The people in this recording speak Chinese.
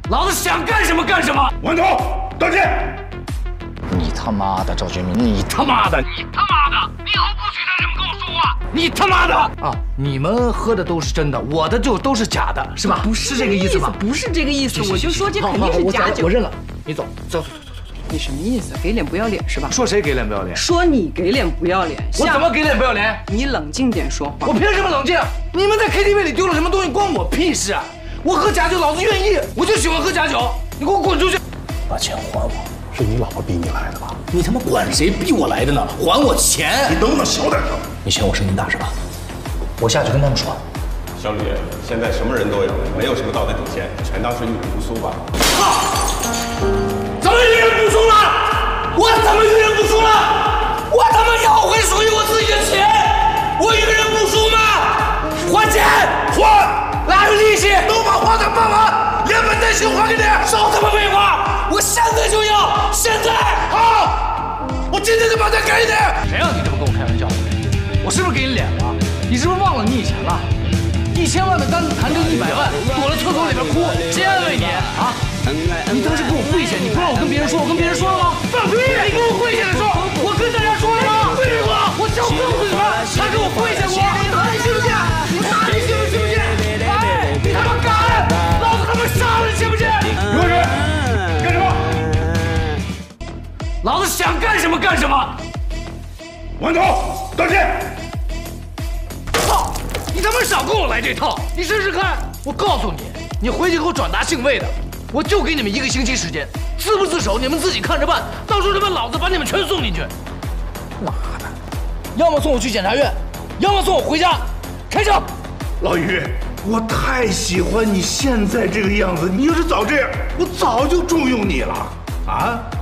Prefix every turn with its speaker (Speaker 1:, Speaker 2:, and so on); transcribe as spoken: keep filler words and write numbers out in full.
Speaker 1: 老子想干什么干什么！
Speaker 2: 顽童，道歉！
Speaker 3: 你他妈的，赵军明，你
Speaker 1: 他妈的，你他妈的，你以后不许再这么跟我说话！你他妈的啊！你们喝的都是真的，我的就都是假的，是吧？
Speaker 4: 不是
Speaker 1: 这个意思吧？
Speaker 4: 不是这个意思，我就说这肯定是假酒。
Speaker 1: 我认了，你走，走走走走走。
Speaker 4: 你什么意思？给脸不要脸是吧？
Speaker 1: 说谁给脸不要脸？
Speaker 4: 说你给脸不要脸。
Speaker 1: 我怎么给脸不要脸？
Speaker 4: 你冷静点说话。
Speaker 1: 我凭什么冷静？你们在 K T V 里丢了什么东西，关我屁事啊！我喝假酒，老子愿意，我就喜欢喝假酒。你给我滚出去！
Speaker 2: 把钱还我！是你老婆逼你来的吧？
Speaker 3: 你他妈管谁逼我来的呢？还我钱！
Speaker 2: 你能不能小点声？
Speaker 3: 你嫌我声音大是吧？我下去跟他们说。
Speaker 5: 小吕，现在什么人都有，没有什么道德底线，全当是玉不苏吧。
Speaker 1: 操！怎么遇人不淑了？我怎么遇人不淑了？我他妈要回属于我自己的钱！我遇人不淑吗？还钱！还！哪有利息？
Speaker 2: 都把花钱办完，连本带息还给你！
Speaker 1: 少他妈废话！我现在就要！现在！
Speaker 2: 好，我今天就把钱给你。
Speaker 1: 谁让你这么跟我开玩笑的？我是不是给你脸了？你是不是忘了你以前了？一千万的单子谈成一百万，躲在厕所里边哭，谁安慰你啊？你当时给我跪下，你不让我跟别人说，我跟别人说了吗？放屁！你给我跪下来说，我跟大家说了吗？对过，我就告诉你们，他给我跪下过，你信不信？你信不信不信？哎，你他妈敢！老子他妈杀了你，信不信？有人干什么？老子想干什么干什么！
Speaker 2: 顽童，道歉！
Speaker 1: 操！你他妈少跟我来这套！你试试看！我告诉你，你回去给我转达姓魏的，我就给你们一个星期时间，自不自首你们自己看着办。到时候他妈老子把你们全送进去！妈的，要么送我去检察院，要么送我回家。开车！
Speaker 2: 老于，我太喜欢你现在这个样子，你要是早这样，我早就重用你了啊！